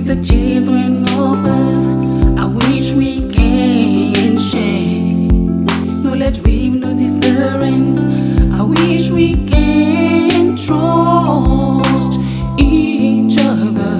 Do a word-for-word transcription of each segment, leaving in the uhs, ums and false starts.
with the children of earth. I wish we can share knowledge with no difference. I wish we can trust each other.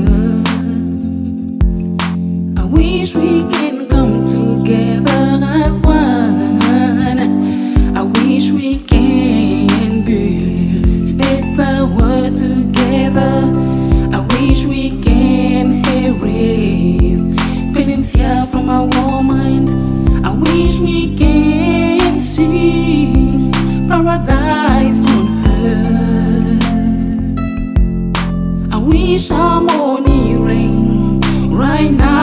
I wish we can come together as one. I wish we can build better world together. I wish we can erase pain and fear from our mind. I wish we can see paradise on earth. I wish harmony reign right now.